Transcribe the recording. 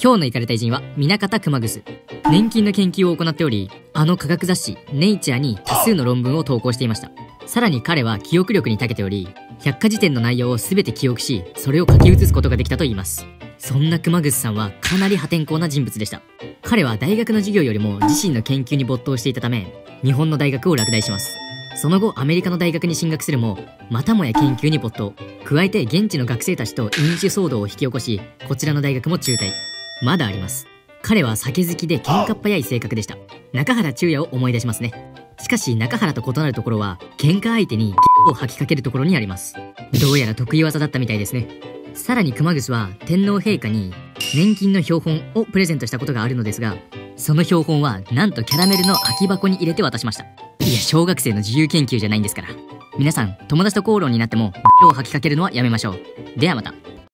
今日のイカれた偉人は南方熊楠。年金の研究を行っており、あの科学雑誌ネイチャーに多数の論文を投稿していました。さらに彼は記憶力に長けており、百科事典の内容を全て記憶し、それを書き写すことができたといいます。そんな熊楠さんはかなり破天荒な人物でした。彼は大学の授業よりも自身の研究に没頭していたため、日本の大学を落第します。その後アメリカの大学に進学するも、またもや研究に没頭。加えて現地の学生たちと飲酒騒動を引き起こし、こちらの大学も中退。まだあります。彼は酒好きで喧嘩っ早い性格でした。中原中也を思い出しますね。しかし中原と異なるところは、喧嘩相手にを吐きかけるところにあります。どうやら得意技だったみたいですね。さらに熊楠は天皇陛下に年金の標本をプレゼントしたことがあるのですが、その標本はなんとキャラメルの空き箱に入れて渡しました。いや、小学生の自由研究じゃないんですから。皆さん、友達と口論になってもを吐きかけるのはやめましょう。ではまた。